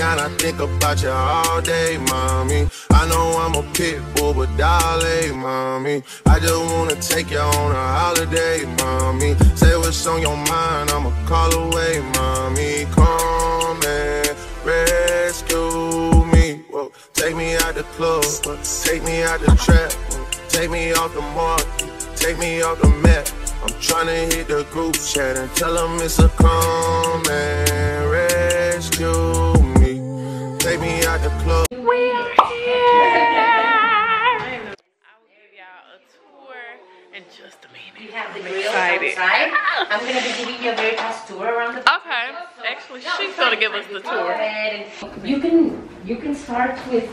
down, I think about you all day, mommy. I know I'm a pit bull, but darling, mommy, I just wanna take you on a holiday, mommy. Say what's on your mind, I'ma call away, mommy. Come and rescue me. Whoa. Take me out the club, take me out the trap, take me off the mark, take me off the map. I'm tryna hit the group chat and tell them it's a come and rescue me. Take me out the club. We are here. I will give y'all a tour in just a minute. You have the grill outside. I'm gonna be giving you a very fast tour around the park. Okay. Actually, she's gonna give us the tour. You can start with.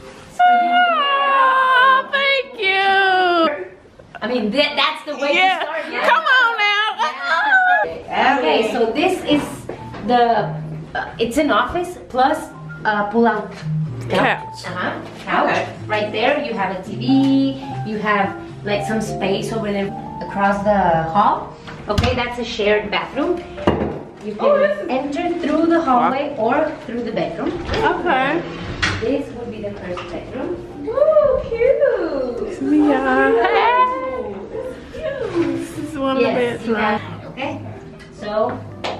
Oh, thank you. I mean, that's the way to start. Yeah. Come on now. Yeah. Okay, so this is the. It's an office plus pull-out couch. Couch. Okay. Right there, you have a TV. You have like some space over there across the hall. Okay, that's a shared bathroom. You can enter through the hallway or through the bedroom. Okay. This would be the first bedroom. Ooh, cute. Yeah. This is one of the bedrooms. Okay, so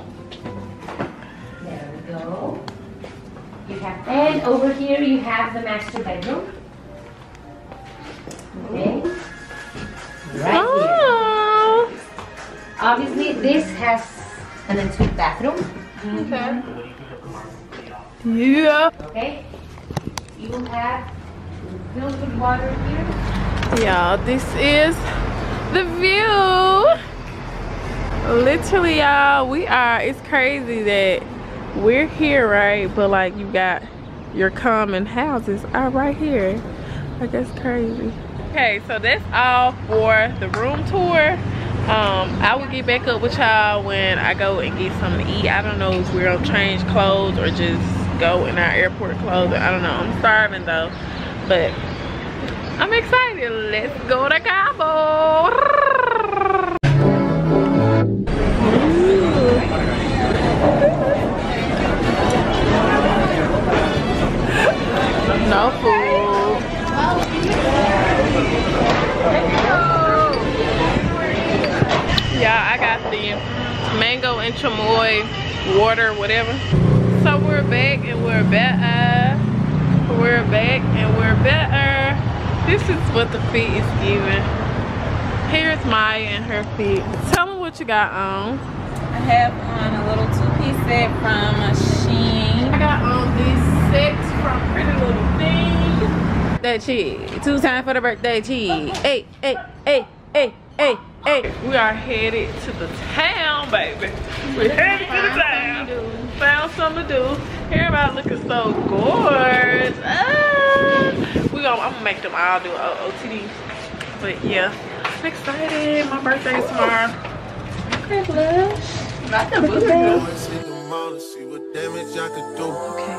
there we go. You have, and over here you have the master bedroom. Okay, right here. Obviously, this has an ensuite bathroom. Okay. Yeah. Okay. You have filled with water here. Y'all, this is the view. Literally, y'all, it's crazy that we're here, right? But like, you got your common houses are right here. Like, that's crazy. Okay, so that's all for the room tour. I will get back up with y'all when I go and get something to eat. I don't know if we're gonna change clothes or just go in our airport clothes. I don't know. I'm starving though, but I'm excited. Let's go to Cabo. No food. Yeah, I got the mango and chamoy water, whatever. So we're back and we're better. We're back and we're better. This is what the feet is giving. Here's Maya and her feet. Tell me what you got on. I have on a little two-piece set from Shein. I got on these sets from Pretty Little Thing. That cheese. 2 times for the birthday cheese. Hey, hey, hey, hey, hey, hey. We are headed to the town, baby. We're headed to the town. Found something to do. Everybody looking so gorgeous. I'm gonna make them all do OTD. But yeah, I'm excited. My birthday's tomorrow. Okay, blush. Not the booty. See what damage I could do. Okay.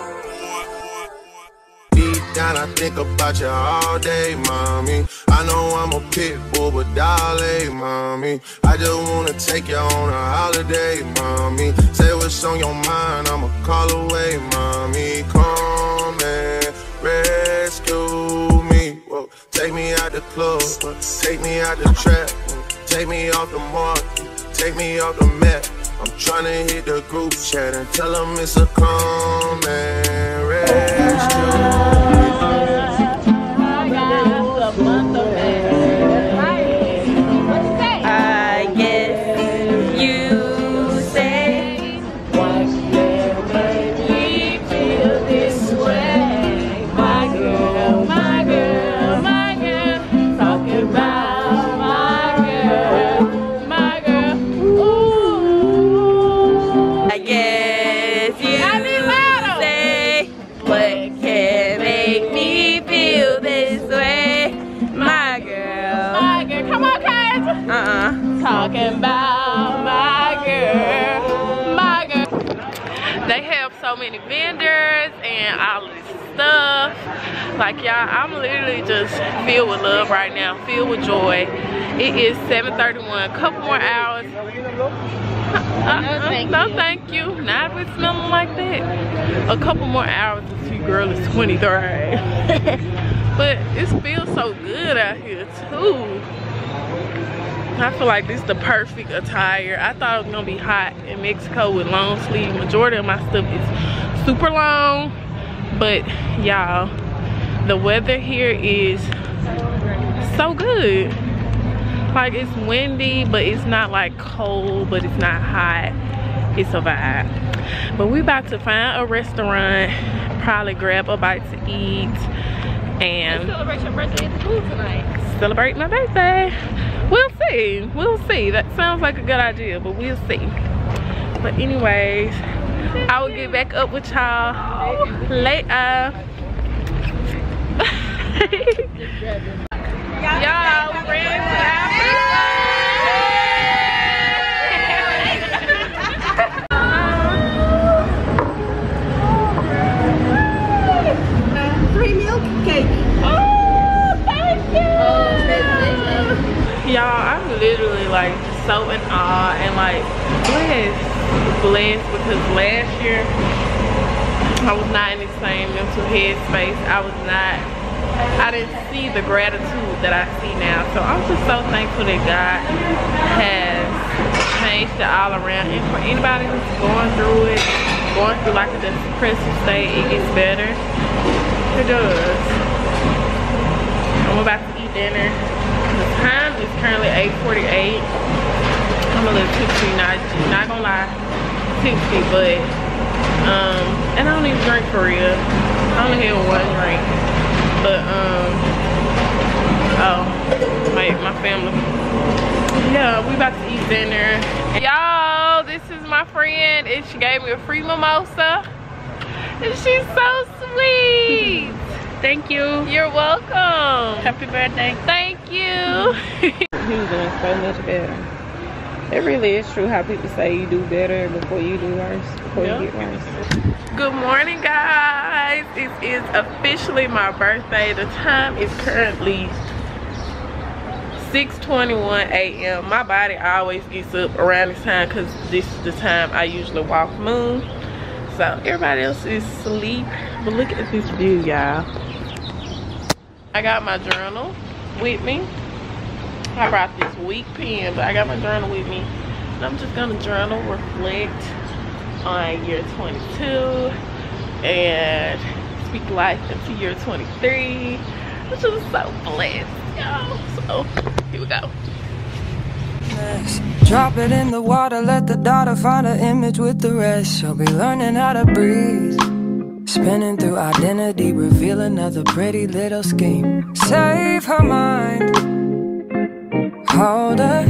Deep down, I think about you all day, mommy. I know I'm a pit bull, but darling, mommy, I just wanna take you on a holiday, mommy. Say what's on your mind, I'ma call away, mommy. Come and rescue me. Whoa. Take me out the club, take me out the trap, take me off the mark, take me off the map. I'm tryna hit the group chat and tell them it's a come and rescue. Talking about my girl, my girl. They have so many vendors and all of this stuff. Like, y'all, I'm literally just filled with love right now, filled with joy. It is 7:31, a couple more hours. No, thank you. Not if it's smelling like that. A couple more hours to see girl is 23. But it feels so good out here too. I feel like this is the perfect attire. I thought it was gonna be hot in Mexico with long sleeve. Majority of my stuff is super long. But y'all, the weather here is so good. Like it's windy, but it's not like cold, but it's not hot. It's a vibe. But we about to find a restaurant, probably grab a bite to eat, and Celebrate your birthday at the pool tonight. Celebrate my birthday. We'll see. We'll see. That sounds like a good idea, but we'll see. But anyways, I will get back up with y'all later. Y'all, we ran to Africa. 3 milk cake. Oh, thank you. Y'all, I'm literally like so in awe and like blessed because last year I was not in the same mental headspace. I didn't see the gratitude that I see now. So I'm just so thankful that God has changed it all around. And for anybody who's going through like a depressive state, it gets better. It does. I'm about to eat dinner. The time is currently 8:48. I'm a little tipsy, not gonna lie, tipsy, but and I don't even drink for real. I only had one drink. But my family. Yeah, we about to eat dinner. Y'all, this is my friend and she gave me a free mimosa. And she's so sweet. Thank you. You're welcome. Happy birthday. Thank you. He was doing so much better. It really is true how people say you do better before you do worse, before you get worse. Good morning, guys. It is officially my birthday. The time is currently 6:21 a.m. My body always gets up around this time because this is the time I usually walk moon. So everybody else is asleep. But look at this view, y'all. I got my journal with me. I brought this weak pen, but I got my journal with me. And I'm just gonna journal, reflect on year 22 and speak life into year 23. I'm just so blessed, y'all. So here we go. Drop it in the water, let the daughter find an image with the rest. She'll be learning how to breathe, spinning through identity, reveal another pretty little scheme. Save her mind, hold her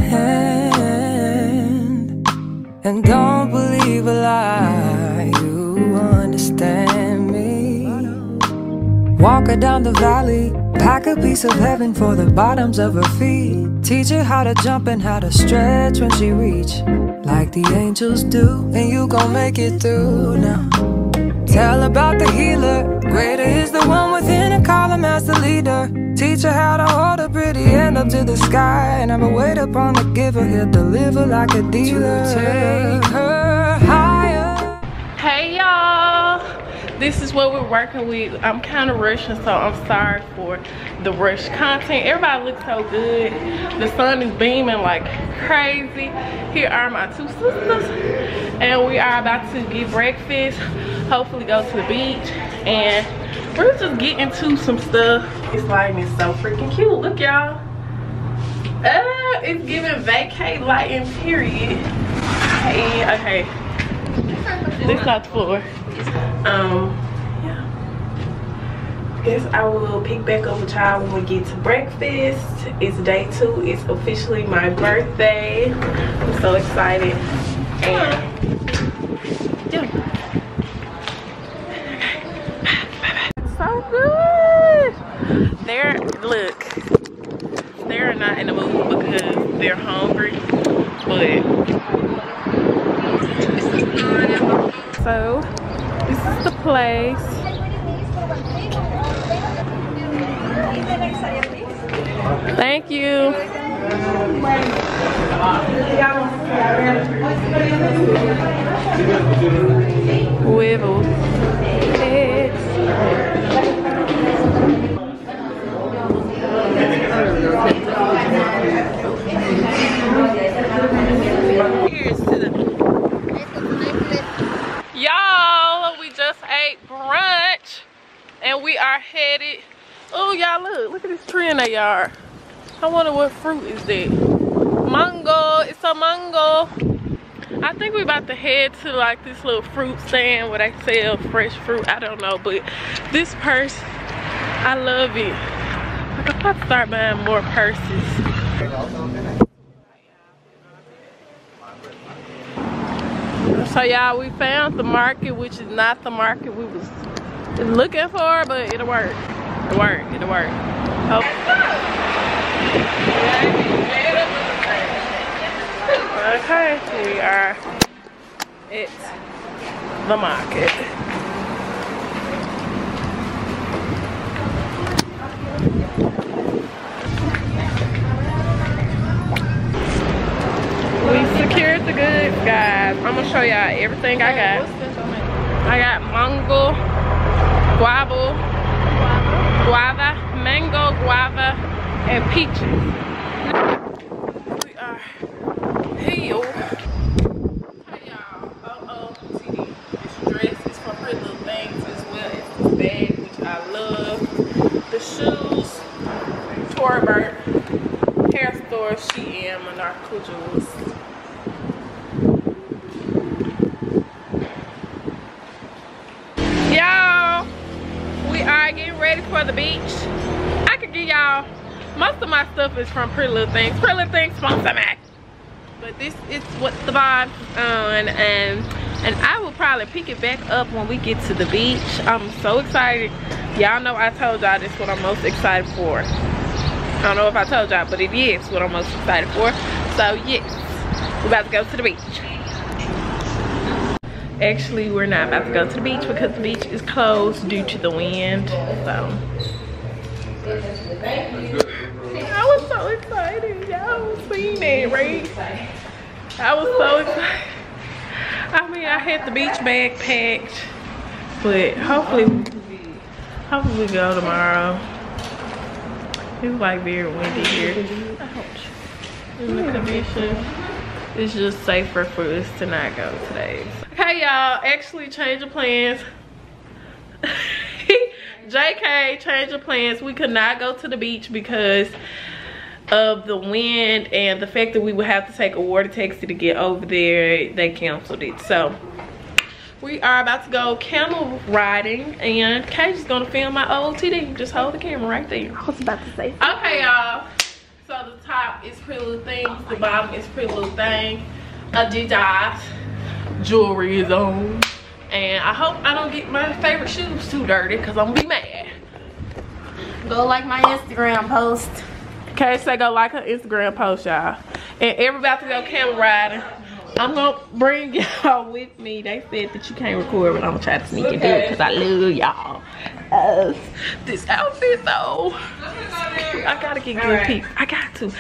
hand, and don't believe a lie. You understand me. Walk her down the valley, pack a piece of heaven for the bottoms of her feet. Teach her how to jump and how to stretch when she reach, like the angels do, and you gon' make it through now. Tell about the healer, greater is the one within, and call him as the leader. Teach her how to hold a pretty hand up to the sky, and never wait upon the giver, he'll deliver like a dealer. To take her higher. Hey y'all, this is what we're working with. I'm kind of rushing, so I'm sorry for the rush content. Everybody looks so good. The sun is beaming like crazy. Here are my two sisters, and we are about to get breakfast, hopefully go to the beach, and we're just getting into some stuff. This lighting is so freaking cute. Look, y'all. It's giving vacay lighting, period. Hey, okay. This is not the floor. Yeah. Guess I will pick back up with y'all when we get to breakfast. It's day 2. It's officially my birthday. I'm so excited. And yeah. So good. They're not in the mood because they're hungry, but so this is the place. Thank you. Huevos. Eggs. Here's to the y'all, we just ate brunch and we are headed. Oh y'all, look at this tree in their yard. I wonder what fruit is that. Mango, it's a mango. I think we about to head to like this little fruit stand where they sell fresh fruit. I don't know, but this purse, I love it. I could probably start buying more purses. So y'all, we found the market, which is not the market we was looking for, but it'll work. It'll work, it'll work. Oh. Okay, we are at the market. We secured the goods, guys. I'm gonna show y'all everything I got. I got mango, guava, mango, guava, and peaches. We are healed. Hey y'all, OOTD. This dress is from Pretty Little Things as well as this bag, which I love. The shoes, Torbert, hair store, Shein, Monarchical Jewels. Y'all, we are getting ready for the beach. I could give y'all, most of my stuff is from Pretty Little Things. Pretty Little Things sponsor me. But this is what the vibe's on, and I will probably pick it back up when we get to the beach. I'm so excited. Y'all know I told y'all this is what I'm most excited for. I don't know if I told y'all, but it is what I'm most excited for. So yes, we're about to go to the beach. Actually, we're not about to go to the beach because the beach is closed due to the wind. So I was so excited. Y'all seen that, right? I was so excited. I mean, I had the beach bag packed, but hopefully we go tomorrow. It's like very windy here. Ouch. In the condition, it's just safer for us to not go today. Okay, y'all, actually change of plans. JK, change of plans. We could not go to the beach because of the wind and the fact that we would have to take a water taxi to get over there. They canceled it. So we are about to go camel riding, and Kay is gonna film my OOTD. Just hold the camera right there. I was about to say. Okay, y'all. So the top is Pretty Little Things, the bottom is Pretty Little Thing. Adidas jewelry is on, and I hope I don't get my favorite shoes too dirty because I'm gonna be mad. Go like my Instagram post. Okay, so go like her Instagram post, y'all. And everybody to go camel riding. I'm gonna bring y'all with me. They said that you can't record, but I'm gonna try to sneak and do it because I love y'all. This outfit though, I gotta get good peeps. I got to.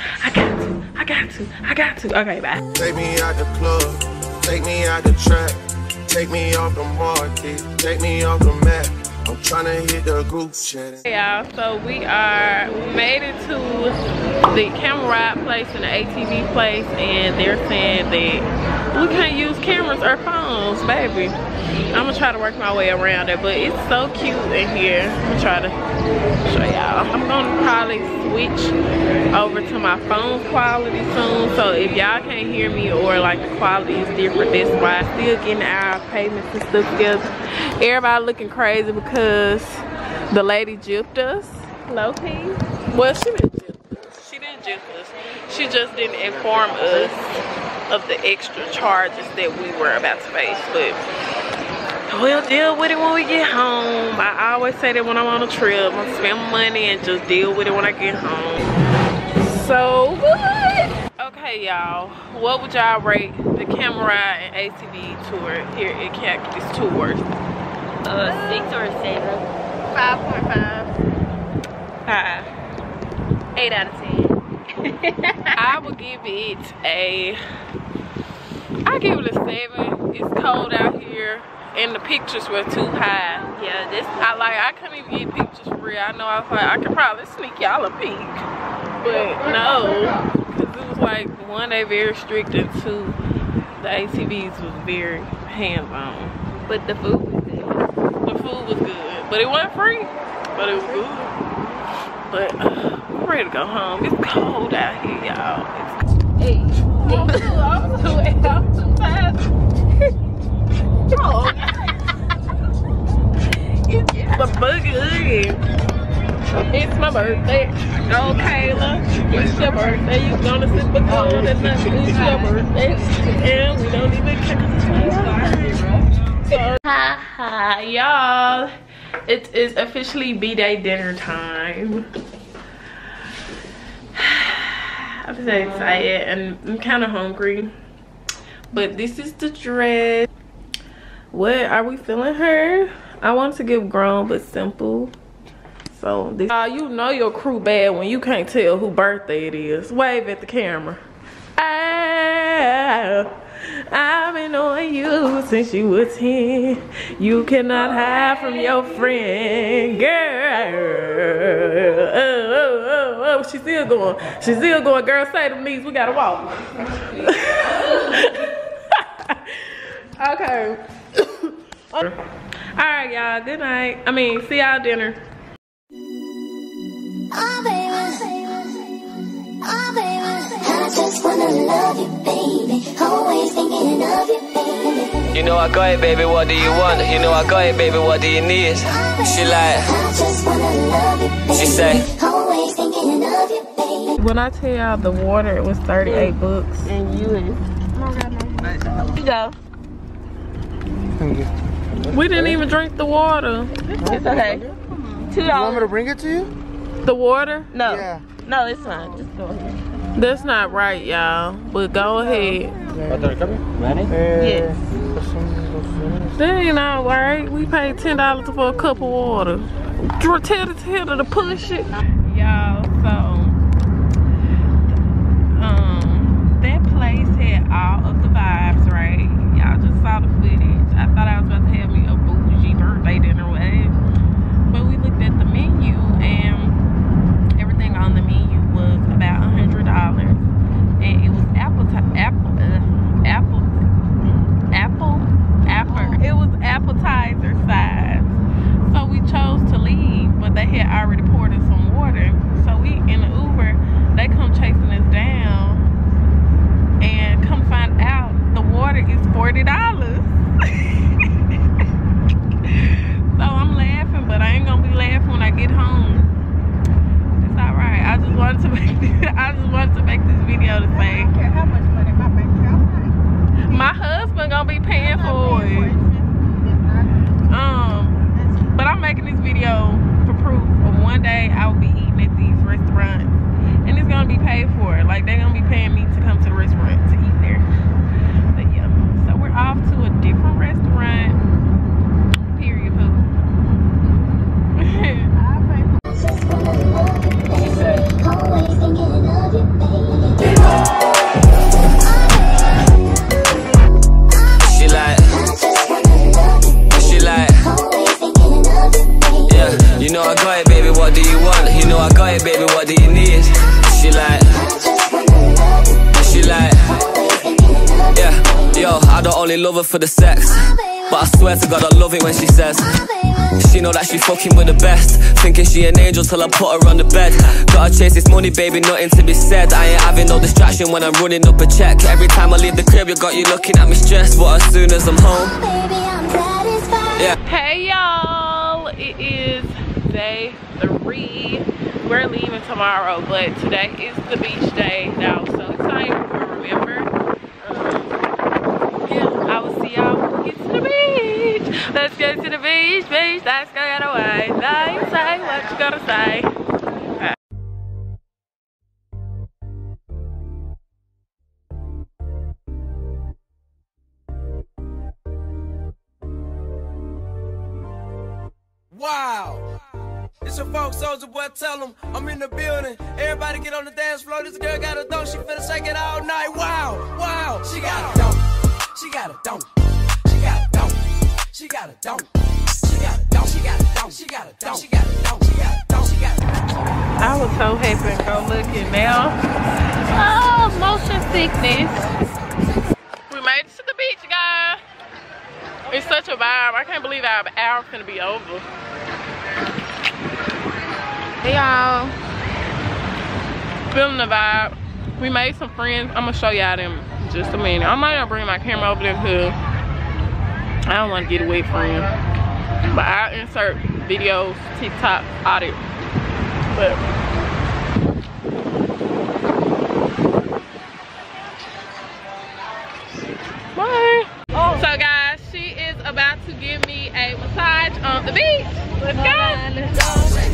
Okay, bye. Take me out the club, take me out the trap, take me off the market, take me off the map. I'm trying to hit the group chat. Hey y'all, so we made it to the camera ride place and the ATV place, and they're saying that we can't use cameras or phones, baby. I'm gonna try to work my way around it, but it's so cute in here. I'm gonna try to show y'all. I'm gonna probably switch over to my phone quality soon, so if y'all can't hear me or like the quality is different, that's why. Still getting our payments and stuff together. Everybody looking crazy because the lady gypped us, low key. Well, she didn't gyp us. She didn't gyp us. She just didn't inform us of the extra charges that we were about to face, but we'll deal with it when we get home. I always say that when I'm on a trip, I'm spending money and just deal with it when I get home. So good. Okay, y'all, what would y'all rate the camera ride and ATV tour here at Cactus Tours? 6 or a 7. 5.5. 5. 8 out of 10. I would give it a, I give it a 7. It's cold out here and the pictures were too high. Yeah, this I couldn't even get pictures for real. I know I was like, I could probably sneak y'all a peek, but no, because it was like, one, they very strict, and two, the ATVs was very hands-on. But the food was good. The food was good, but it wasn't free, but it was good. But we're ready to go home. It's cold out here, y'all. Hey, I'm too tired. Oh, it's my boogie. It's my birthday. Oh, Kayla, it's your birthday. You gonna sit below and nothing. It's your birthday, and we don't even care. Ha ha, y'all. It is officially Bday dinner time. I'm so excited and I'm kind of hungry. But this is the dress. What are we feeling her? I want to give grown but simple. So this, you know your crew bad when you can't tell who birthday it is. Wave at the camera. I've been knowing you since you were 10. You cannot hide from your friend, girl. Oh, she's still going. She's still going. Girl, say them knees. We gotta walk. Okay. All right, y'all. Good night. I mean, see y'all dinner. Oh, baby. Oh, baby. I just wanna love you, baby. Always thinking of you, baby. You know I got it, baby. What do you want? You know I got it, baby. What do you need? She like, I just wanna love you, baby. she say, always thinking of you, baby. When I tell y'all the water, it was 38 bucks. And you is. You go. Thank you. We didn't even drink the water. It's okay. $2. You want me to bring it to you? The water? No. Yeah. No, it's fine. Just go ahead. That's not right, y'all. But go ahead. Yes. That ain't not right. We paid $10 for a cup of water. Tell the tailor to push it. Y'all, so that place had all of the vibes, right? Y'all just saw the footage. I thought I was about to have me a bougie birthday dinner, whatever. But we looked at the menu and everything on the menu was about $100, and it was it was appetizer size. So we chose to leave, but they had already poured in some water. So we in the Uber, they come chasing us down, and come find out the water is $40. So I'm laughing, but I ain't gonna be laughing when I get home. It's alright. I just wanted to make this video to say, I don't care how much money my bank account. my husband gonna be paying for it. But I'm making this video for proof of one day I will be eating at these restaurants, and it's gonna be paid for. Like, they're gonna be paying me to come to the restaurant to eat there. But yeah, so we're off to a different restaurant. Period, poo. Always thinking of you, baby. she like, she like, Always thinking of you, baby. yeah. You know I got it, baby. What do you want? You know I got it, baby. What do you need? She like, she like, yeah. Yo, I don't only love her for the sex, but I swear to God I love it when she says she know that she fucking with the best. Thinking she an angel till I put her on the bed. Gotta chase this money, baby, nothing to be said. I ain't having no distraction when I'm running up a check. Every time I leave the crib, you got you looking at me stressed. But as soon as I'm home, Baby, I'm satisfied. yeah. Hey y'all, it is day 3. We're leaving tomorrow, but today is the beach day now, so it's time to remember. Yeah, I will see y'all when we get to the beach. Let's get to the beach, let's go get away. Say what you gotta say. Wow, It's your folks, soldier boy, tell them I'm in the building. Everybody get on the dance floor. This girl got a dope, she finna shake it all night. Wow, wow. She got a dope, she got a dope, she got a dope, she got a dope, she got a dope, she got a dope, she got a dope, she got a dope, she got a dope, she got a dope. I was so happy and go looking now. Oh, motion sickness. We made it to the beach, guys. It's such a vibe. I can't believe our hour's gonna be over. Hey y'all. Feeling the vibe. We made some friends. I'm gonna show y'all them in just a minute. I might not bring my camera over there because I don't want to get away from them. But I'll insert videos, TikTok, all that. But bye. Oh. So guys, she is about to give me a massage on the beach. Let's go. Let's go.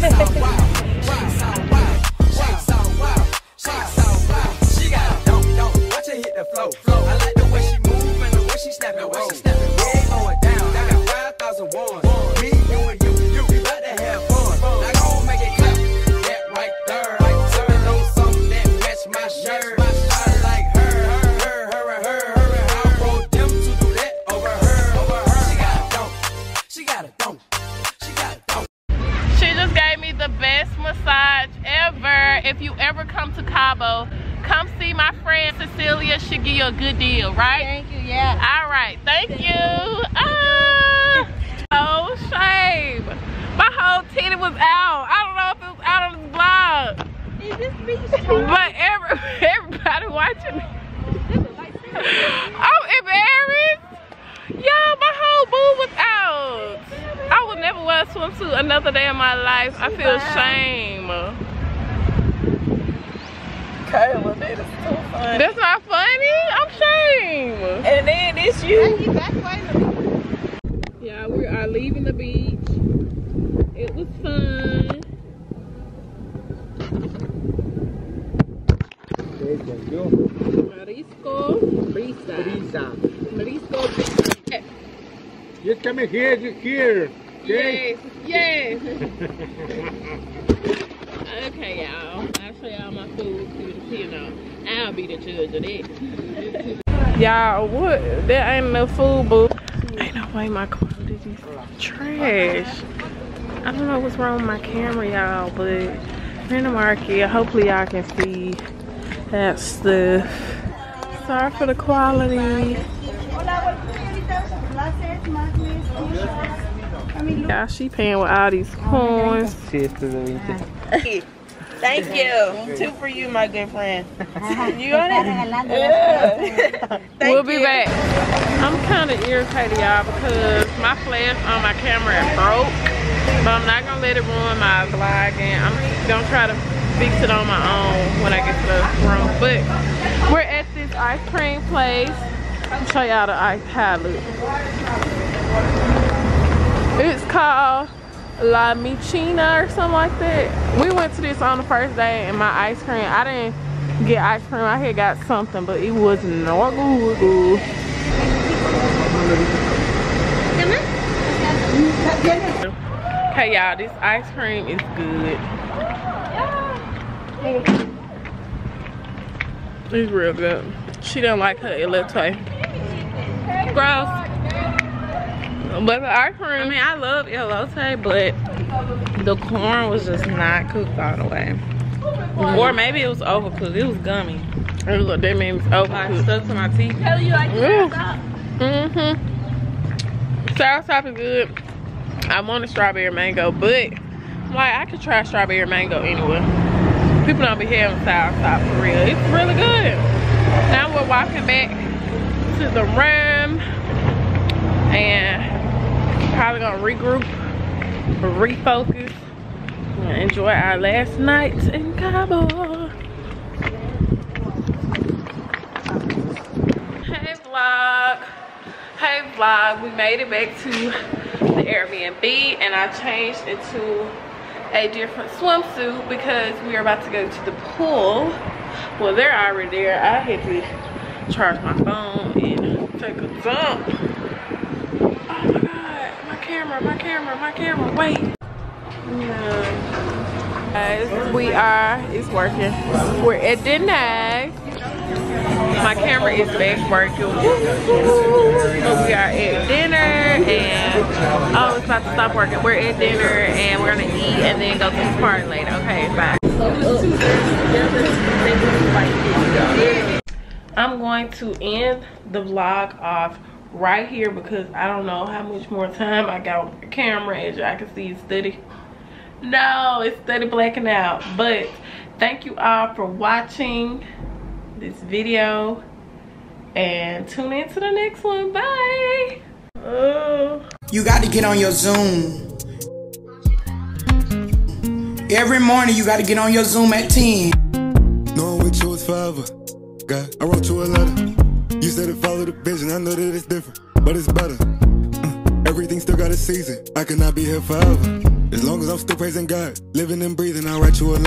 She got a dope, watch her hit the flow. I like the way she move and the way she snap it, roll. We ain't going down. I got 5,001. Me, you, and you. We about to have fun. Now go make it clap. That right there. Serving on something that match my shirt. I like her. I want them to do that over her. She got a dope. She just gave me the best massage ever. If you ever come to Cabo, come see my friend Cecilia. She'll give you a good deal, right? Thank you, yeah. All right, thank you. Oh, shame. My whole titty was out. I don't know if it was out on this vlog. But everybody watching me. I'm embarrassed. Y'all, my whole boob was out. I would never wear a swimsuit another day of my life. I feel shame. Kayla, that is so funny. That's not funny. I'm shame. And then it's you. Yeah, we are leaving the beach. It was fun. Marisco. Just come here, just here. Okay? Yes. Okay, y'all. I'll show y'all my food. You know, I'll be the judge of that. Y'all, what? There ain't no food, boo. Ain't no way my quality is trash. I don't know what's wrong with my camera, y'all, but we're in the market. Hopefully y'all can see that stuff. Sorry for the quality. Yeah, she paying with all these coins. Thank you. 2 for you, my good friend. You got it? Yeah. We'll be back. I'm kind of irritated, y'all, because my flash on my camera broke. But I'm not going to let it ruin my vlog. And I'm going to try to fix it on my own when I get to the room. But we're at this ice cream place. I'll show y'all the ice how it looks. It's called La Michina or something like that. We went to this on the first day and my ice cream, I didn't get ice cream. I had got something, but it was not good. Okay, y'all, this ice cream is good. It's real good. She don't like her elote. Gross. But the ice cream, I mean, I love elote, but the corn was just not cooked all the way. Or maybe it was overcooked. It was gummy. That means overcooked. Like stuck to my teeth. Tell you like that. Soursop is good. I want a strawberry mango, but like I could try strawberry mango anyway. People don't be having soursop for real. It's really good. Now we're walking back to the room and probably gonna regroup, refocus, and enjoy our last night in Cabo. Hey vlog, we made it back to the Airbnb and I changed into a different swimsuit because we are about to go to the pool. Well, they're already there. I had to charge my phone and take a dump. Oh my god, my camera, wait. Yeah. It's working. We're at dinner. My camera is back working. But we are at dinner and it's about to stop working. We're at dinner and we're gonna eat and then go to this party later. Okay, bye. I'm going to end the vlog off right here because I don't know how much more time I got on the camera. As y'all can see, it's steady. No, it's steady blacking out. But thank you all for watching this video and tune in to the next one. Bye. You got to get on your Zoom. Every morning you got to get on your Zoom at 10. Knowing with you is forever. God, I wrote you a letter. You said to follow the vision. I know that it's different, but it's better. Everything still got a season. I cannot be here forever. As long as I'm still praising God, living and breathing, I'll write you a letter.